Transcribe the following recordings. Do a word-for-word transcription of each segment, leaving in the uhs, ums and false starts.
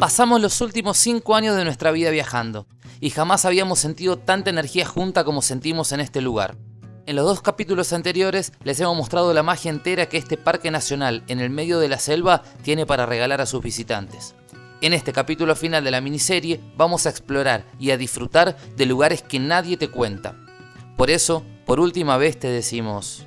Pasamos los últimos cinco años de nuestra vida viajando, y jamás habíamos sentido tanta energía junta como sentimos en este lugar. En los dos capítulos anteriores les hemos mostrado la magia entera que este parque nacional en el medio de la selva tiene para regalar a sus visitantes. En este capítulo final de la miniserie vamos a explorar y a disfrutar de lugares que nadie te cuenta. Por eso, por última vez te decimos...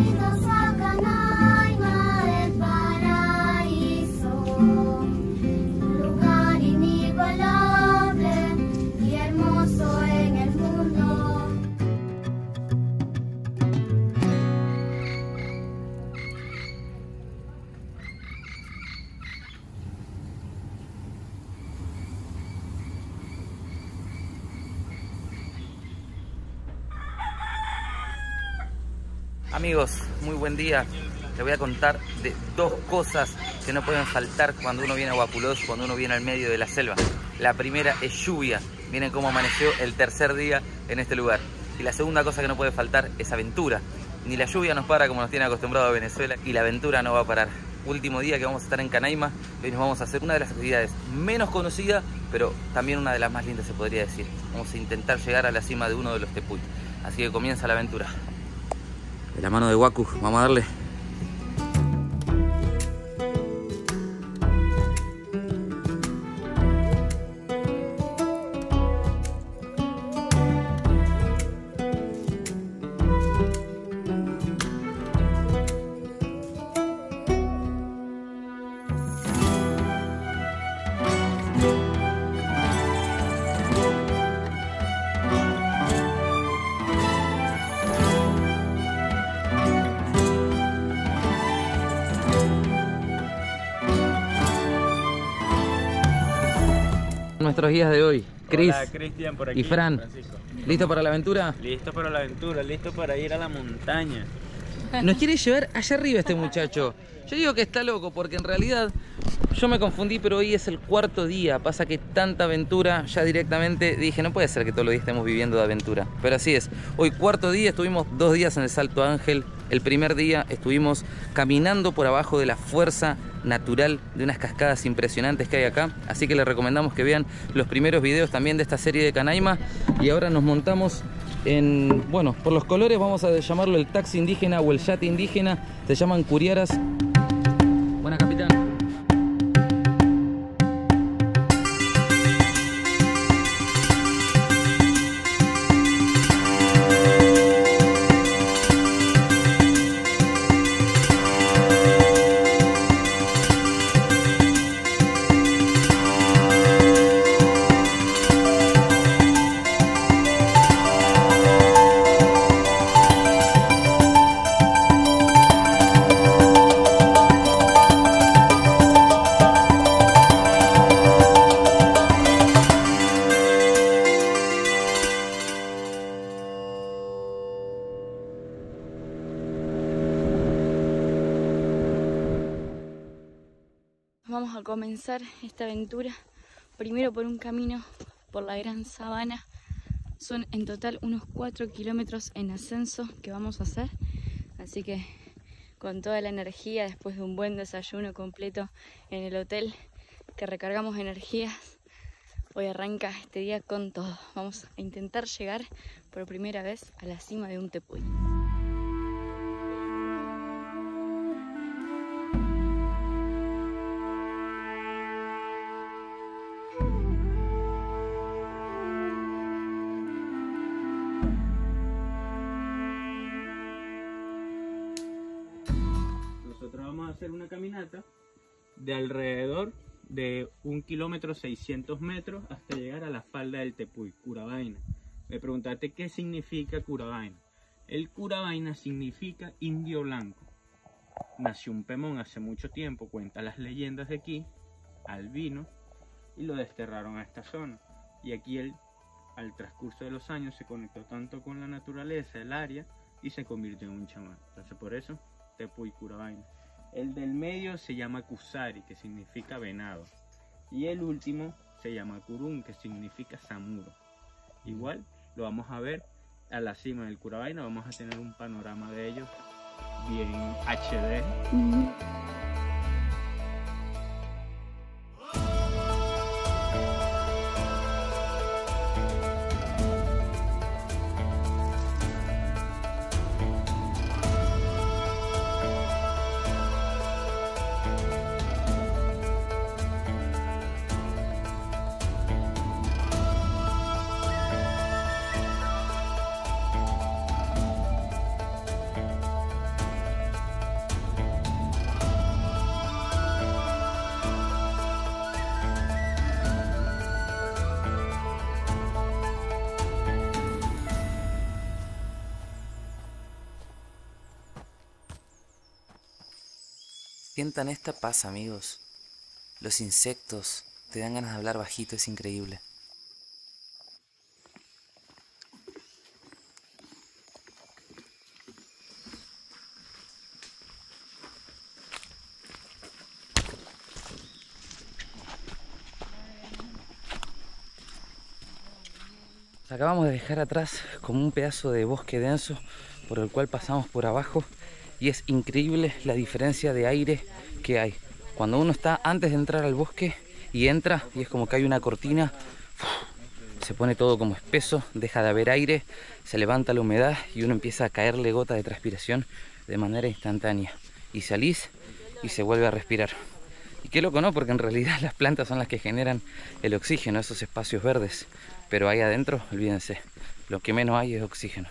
Amigos, muy buen día. Les voy a contar de dos cosas que no pueden faltar cuando uno viene a Huaculós, cuando uno viene al medio de la selva. La primera es lluvia. Miren cómo amaneció el tercer día en este lugar. Y la segunda cosa que no puede faltar es aventura. Ni la lluvia nos para como nos tiene acostumbrado a Venezuela, y la aventura no va a parar. Último día que vamos a estar en Canaima. Hoy nos vamos a hacer una de las actividades menos conocidas, pero también una de las más lindas, se podría decir. Vamos a intentar llegar a la cima de uno de los tepuy. Así que comienza la aventura. De la mano de Waku, vamos a darle. Nuestros guías de hoy, Chris Cristian por aquí, y Fran. Francisco. ¿Listo para la aventura? Listo para la aventura, listo para ir a la montaña. Nos quiere llevar allá arriba este muchacho. Yo digo que está loco porque en realidad yo me confundí, pero hoy es el cuarto día. Pasa que tanta aventura, ya directamente dije, no puede ser que todos los días estemos viviendo de aventura. Pero así es. Hoy cuarto día, estuvimos dos días en el Salto Ángel. El primer día estuvimos caminando por abajo de la fuerza natural de unas cascadas impresionantes que hay acá. Así que les recomendamos que vean los primeros videos también de esta serie de Canaima. Y ahora nos montamos en, bueno, por los colores vamos a llamarlo el taxi indígena o el yate indígena. Se llaman curiaras. Buena, capitán. Vamos a comenzar esta aventura primero por un camino por la Gran Sabana. Son en total unos cuatro kilómetros en ascenso que vamos a hacer, así que con toda la energía, después de un buen desayuno completo en el hotel, que recargamos energías, hoy arranca este día con todo. Vamos a intentar llegar por primera vez a la cima de un tepuy. Vamos a hacer una caminata de alrededor de un kilómetro seiscientos metros hasta llegar a la falda del tepuy, Curabaina. Me preguntaste qué significa Curabaina. El Curabaina significa indio blanco. Nació un pemón hace mucho tiempo, cuenta las leyendas de aquí, albino, y lo desterraron a esta zona. Y aquí él, al transcurso de los años, se conectó tanto con la naturaleza, el área, y se convirtió en un chamán. Entonces por eso, tepuy Curabaina. El del medio se llama Kusari, que significa venado. Y el último se llama Kurun, que significa samuro. Igual lo vamos a ver a la cima del Curabaina, vamos a tener un panorama de ellos bien H D. Uh-huh. Sientan esta paz, amigos. Los insectos te dan ganas de hablar bajito, es increíble. Acabamos de dejar atrás como un pedazo de bosque denso por el cual pasamos por abajo y es increíble la diferencia de aire que hay. Cuando uno está antes de entrar al bosque y entra y es como que hay una cortina, se pone todo como espeso, deja de haber aire, se levanta la humedad y uno empieza a caerle gota de transpiración de manera instantánea. Y salís y se vuelve a respirar. Y qué loco, ¿no? Porque en realidad las plantas son las que generan el oxígeno, esos espacios verdes. Pero ahí adentro, olvídense, lo que menos hay es oxígeno.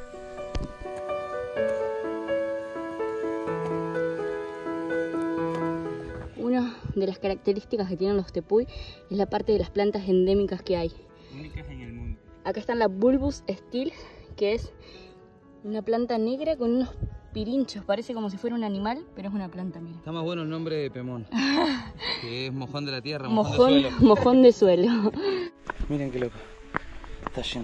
Una de las características que tienen los tepuy es la parte de las plantas endémicas que hay. Únicas en el mundo. Acá están la Bulbus steel, que es una planta negra con unos pirinchos, parece como si fuera un animal, pero es una planta, mira. Está más bueno el nombre de Pemón, que es mojón de la tierra, mojón, mojón de suelo. Mojón de suelo. Miren qué loco, está lleno.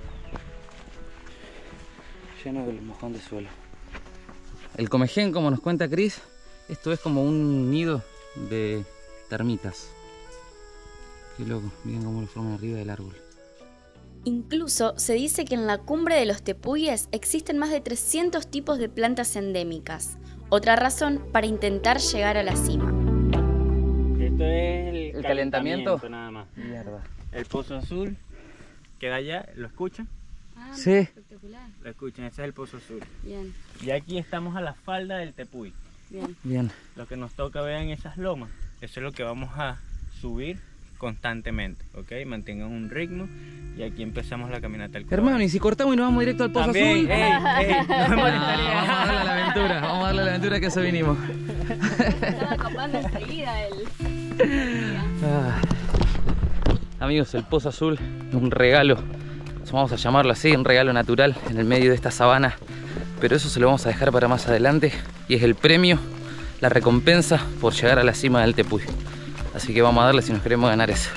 Lleno del mojón de suelo. El comején, como nos cuenta Cris, esto es como un nido de termitas. Qué loco, miren cómo lo forman arriba del árbol. Incluso se dice que en la cumbre de los tepuyes existen más de trescientos tipos de plantas endémicas. Otra razón para intentar llegar a la cima. Esto es el, ¿El calentamiento? calentamiento nada más. Mierda. El pozo azul queda allá, ¿lo escuchan? Ah, Sí. Espectacular. Lo escuchan, ese es el pozo azul. Bien, Y aquí estamos a la falda del tepuy. bien. Bien. Lo que nos toca ver en esas lomas, eso es lo que vamos a subir constantemente, ¿ok? Mantengan un ritmo y aquí empezamos la caminata al Hermano, ¿y si cortamos y nos vamos directo al pozo También, azul? ey, ey, no me No, molestaría. vamos a darle a la aventura, vamos a darle a la aventura que eso vinimos. Estaba copando enseguida el... Ah. Amigos, el pozo azul, un regalo, vamos a llamarlo así, un regalo natural en el medio de esta sabana, pero eso se lo vamos a dejar para más adelante y es el premio, la recompensa por llegar a la cima del tepuy. Así que vamos a darle si nos queremos ganar eso.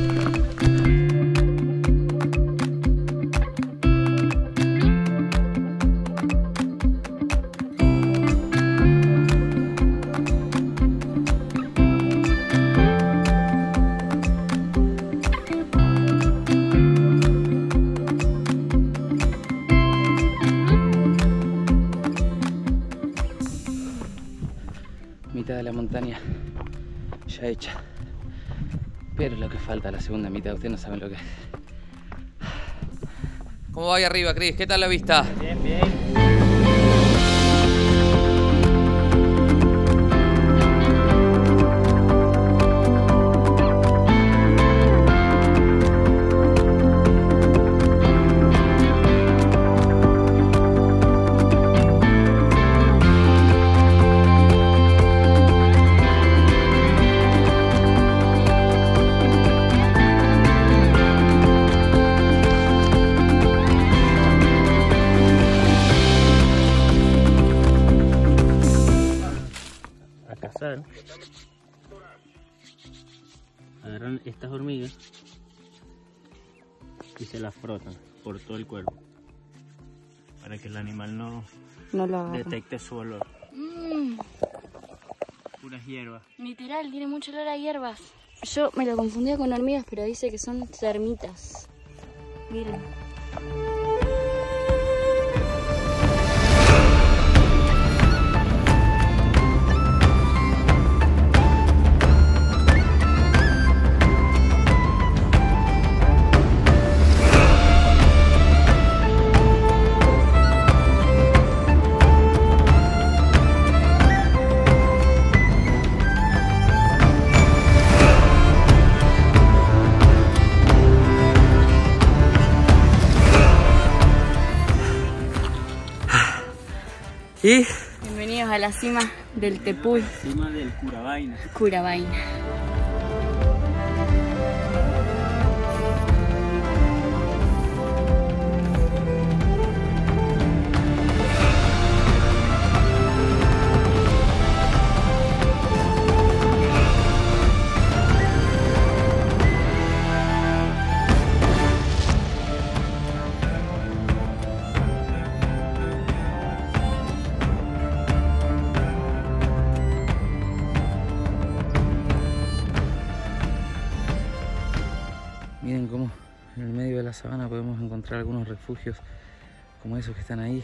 Mitad de la montaña ya hecha, pero lo que falta, la segunda mitad, ustedes no saben lo que es. ¿Cómo va ahí arriba, Cris? ¿Qué tal la vista? Bien, bien. Agarran estas hormigas y se las frotan por todo el cuerpo para que el animal no, No lo agarro. detecte su olor. Mm, Puras hierbas. literal, tiene mucho olor a hierbas. Yo me lo confundía con hormigas, pero dice que son termitas. Miren. ¿Y? Bienvenidos a la cima del tepuy, Cima del Curabaina. Curabaina. la sabana podemos encontrar algunos refugios como esos que están ahí.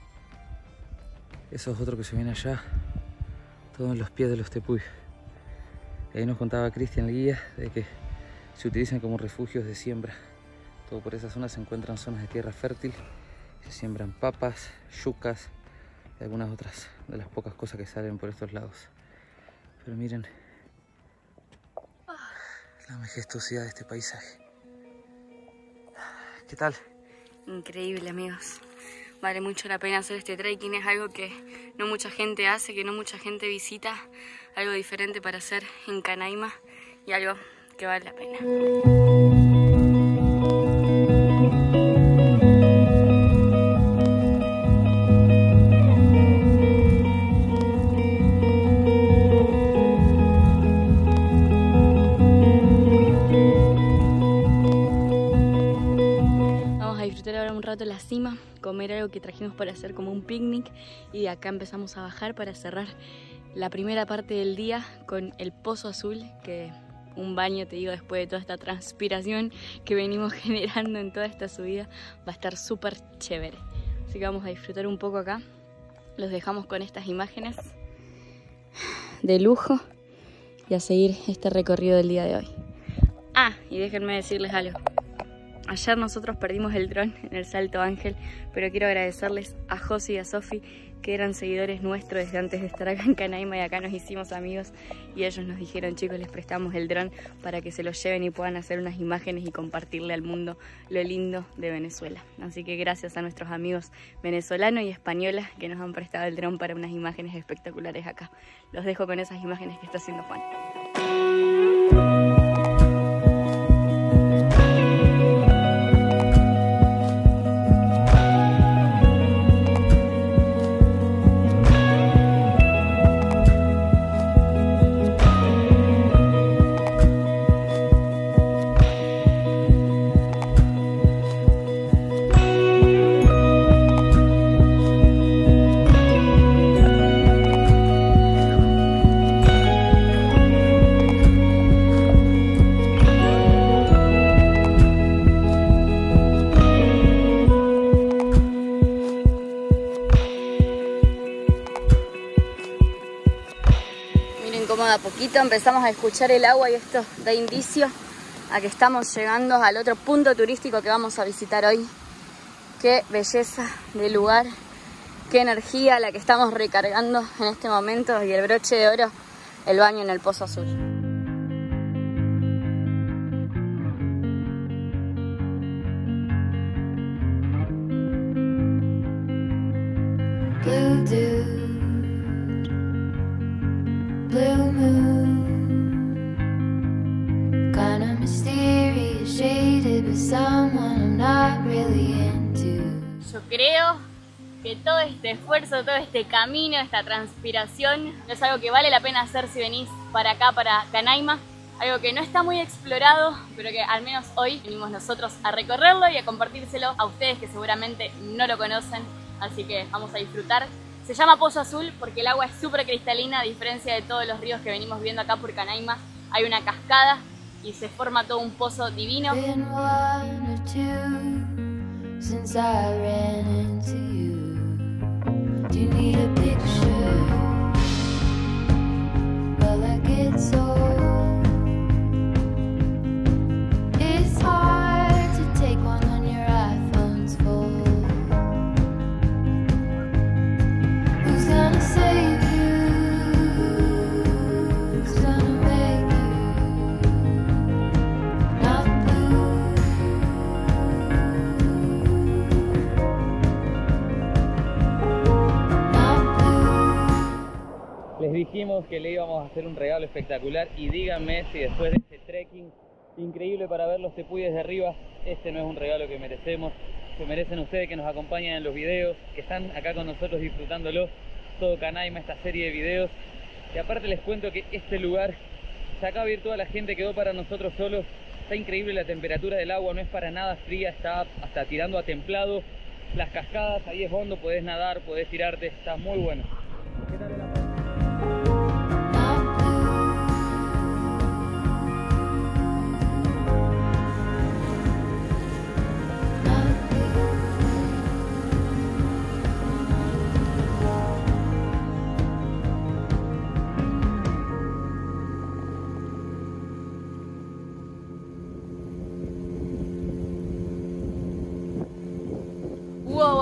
Esos otros que se ven allá, todos en los pies de los tepuy. Y ahí nos contaba Cristian, el guía, de que se utilizan como refugios de siembra. Todo por esa zona se encuentran zonas de tierra fértil. Se siembran papas, yucas y algunas otras de las pocas cosas que salen por estos lados. Pero miren la majestuosidad de este paisaje. ¿Qué tal? Increíble, amigos. Vale mucho la pena hacer este trekking. Es algo que no mucha gente hace, que no mucha gente visita. Algo diferente para hacer en Canaima y algo que vale la pena. La cima, comer algo que trajimos para hacer como un picnic y de acá empezamos a bajar para cerrar la primera parte del día con el Pozo Azul, que un baño, te digo, después de toda esta transpiración que venimos generando en toda esta subida, va a estar súper chévere. Así que vamos a disfrutar un poco acá. Los dejamos con estas imágenes de lujo y a seguir este recorrido del día de hoy. Ah, y déjenme decirles algo. Ayer nosotros perdimos el dron en el Salto Ángel, pero quiero agradecerles a José y a Sofi, que eran seguidores nuestros desde antes de estar acá en Canaima, y acá nos hicimos amigos y ellos nos dijeron: chicos, les prestamos el dron para que se lo lleven y puedan hacer unas imágenes y compartirle al mundo lo lindo de Venezuela. Así que gracias a nuestros amigos venezolanos y españolas que nos han prestado el dron para unas imágenes espectaculares acá. Los dejo con esas imágenes que está haciendo Juan. A poquito empezamos a escuchar el agua y esto da indicio a que estamos llegando al otro punto turístico que vamos a visitar hoy. Qué belleza de lugar, qué energía la que estamos recargando en este momento, y el broche de oro, el baño en el Pozo Azul. Blue dude, blue moon, kinda mysterious, shaded with someone I'm not really into. Yo creo que todo este esfuerzo, todo este camino, esta transpiración, es algo que vale la pena hacer si venís para acá, para Canaima. Algo que no está muy explorado, pero que al menos hoy venimos nosotros a recorrerlo y a compartírselo a ustedes que seguramente no lo conocen. Así que vamos a disfrutar. Se llama Pozo Azul porque el agua es súper cristalina, a diferencia de todos los ríos que venimos viendo acá por Canaima. Hay una cascada y se forma todo un pozo divino. Les dijimos que le íbamos a hacer un regalo espectacular y díganme si después de este trekking increíble para ver los tepuy desde arriba, este no es un regalo que merecemos. Se merecen ustedes que nos acompañan en los videos, que están acá con nosotros disfrutándolo, todo Canaima, esta serie de videos. Y aparte les cuento que este lugar, se acaba de ir toda la gente, quedó para nosotros solos. Está increíble la temperatura del agua, no es para nada fría, está hasta tirando a templado. Las cascadas, ahí es hondo, podés nadar, podés tirarte, está muy bueno. ¿Qué tal la...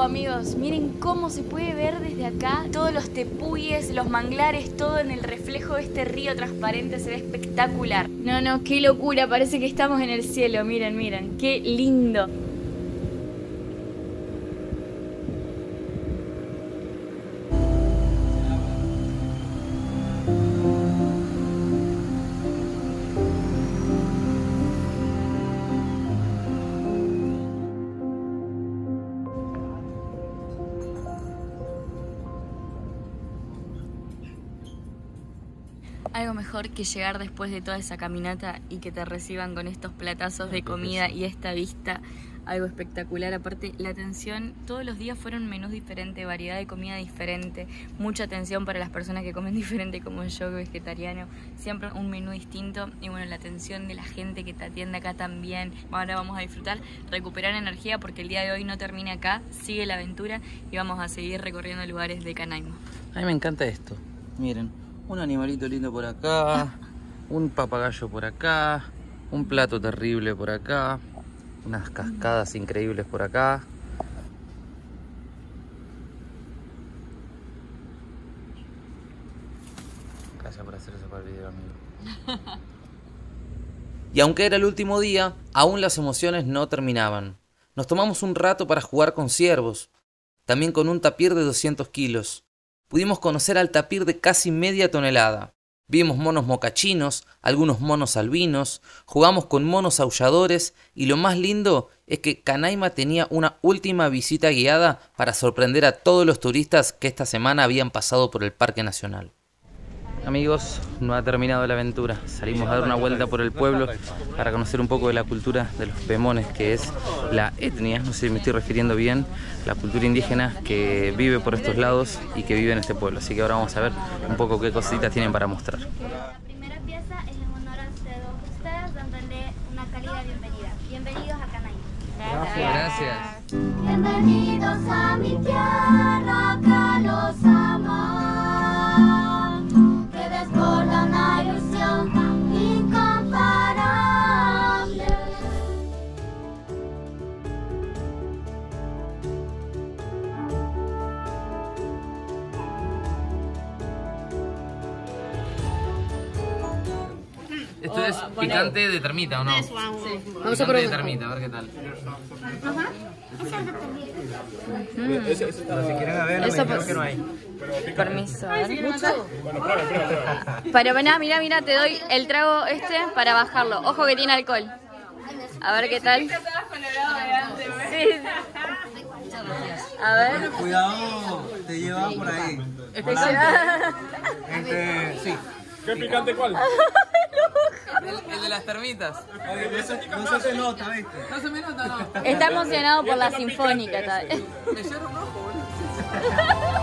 amigos, miren cómo se puede ver desde acá todos los tepuyes, los manglares, todo en el reflejo de este río transparente, se ve espectacular. No, no, qué locura, parece que estamos en el cielo, miren, miren, qué lindo. Algo mejor que llegar después de toda esa caminata y que te reciban con estos platazos de comida y esta vista, algo espectacular. Aparte, la atención, todos los días fueron menús diferentes, variedad de comida diferente, mucha atención para las personas que comen diferente como yo, vegetariano, siempre un menú distinto. Y bueno, la atención de la gente que te atiende acá también. Ahora vamos a disfrutar, recuperar energía porque el día de hoy no termina acá, sigue la aventura y vamos a seguir recorriendo lugares de Canaima. A mí me encanta esto, miren. Un animalito lindo por acá, un papagayo por acá, un plato terrible por acá, unas cascadas increíbles por acá. Gracias por hacer eso para el video, amigo. Y aunque era el último día, aún las emociones no terminaban. Nos tomamos un rato para jugar con ciervos, también con un tapir de doscientos kilos. Pudimos conocer al tapir de casi media tonelada. Vimos monos mocachinos, algunos monos albinos, jugamos con monos aulladores y lo más lindo es que Canaima tenía una última visita guiada para sorprender a todos los turistas que esta semana habían pasado por el Parque Nacional. Amigos, no ha terminado la aventura. Salimos a dar una vuelta por el pueblo para conocer un poco de la cultura de los pemones, que es la etnia, no sé si me estoy refiriendo bien, la cultura indígena que vive por estos lados y que vive en este pueblo. Así que ahora vamos a ver un poco qué cositas tienen para mostrar. La primera pieza es en honor a ustedes, dándole una cálida bienvenida. Bienvenidos a Canaima. Gracias. Bienvenidos a mi tierra, acá los amo. Una ilusión incomparable. Esto es picante de termita, ¿o no? Sí. Vamos a probar de termita, a ver qué tal. Ajá. Mm. Eso, eso está, si quieren a ver, eso me que no hay. Permiso, a ver. Pero mira, mira, mira, te doy el trago este para bajarlo. Ojo que tiene alcohol. A ver qué tal. Sí. A ver. Cuidado, te lleva por ahí. ¿Es picante? Este, sí. ¿Qué picante cuál? El, el de las termitas. Oye, eso, no se te nota, ¿viste? No se me nota, no. Está emocionado por la sinfónica, tal. Me llora un ojo, boludo.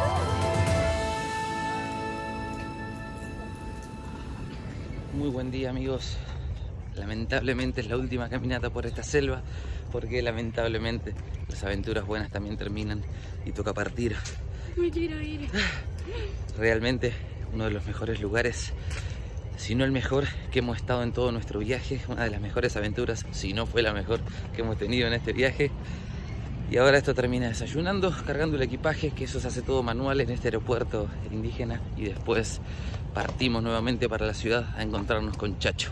Muy buen día, amigos. Lamentablemente es la última caminata por esta selva, porque lamentablemente las aventuras buenas también terminan y toca partir. Me quiero ir. Realmente uno de los mejores lugares, si no el mejor que hemos estado en todo nuestro viaje, una de las mejores aventuras, si no fue la mejor que hemos tenido en este viaje. Y ahora esto termina desayunando, cargando el equipaje, que eso se hace todo manual en este aeropuerto indígena, y después partimos nuevamente para la ciudad a encontrarnos con Chacho.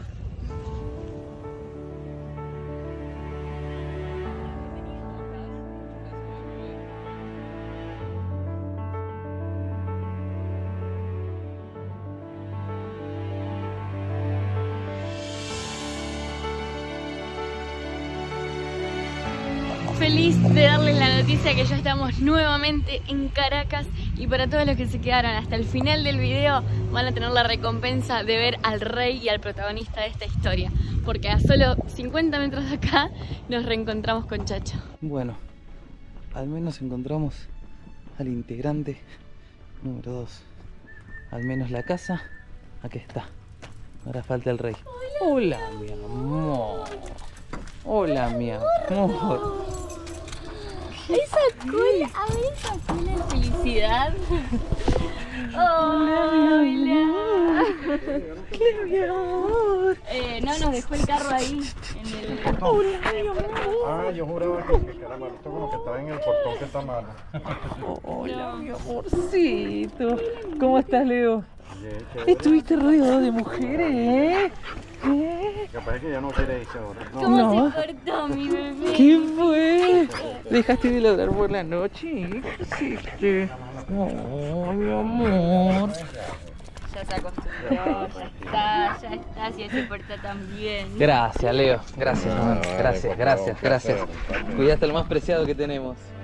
Feliz de darles la noticia que ya estamos nuevamente en Caracas, y para todos los que se quedaron hasta el final del video van a tener la recompensa de ver al rey y al protagonista de esta historia, porque a solo cincuenta metros de acá nos reencontramos con Chacho. Bueno, al menos encontramos al integrante número dos. Al menos la casa, aquí está. Ahora falta el rey. Hola, Hola mi amor. Hola, mi amor. Esa cola, a ver esa cola de felicidad. Hola, mi amor. ¿Qué, mi amor? Eh, no, nos dejó el carro ahí, en el... Hola, mi amor. Ah, yo juraba que, que era malo. Esto como que estaba en el portón que está malo. Hola, mi amorcito. ¿Cómo estás, Leo? Bien, chévere. Estuviste rodeado de mujeres, ¿eh? ¿Eh? Capaz que ya no quiere irse ahora. No. ¿Cómo No. se portó mi bebé? ¿Qué fue? ¿Dejaste de ladrar por la noche? ¿Qué hiciste? Oh, mi amor. Ya se acostumbró, ya está, ya está, si él se porta tan bien. Gracias, Leo. Gracias, Ah, hermano. vale, Gracias, por gracias, favor, gracias. placer. Cuidaste lo más preciado que tenemos.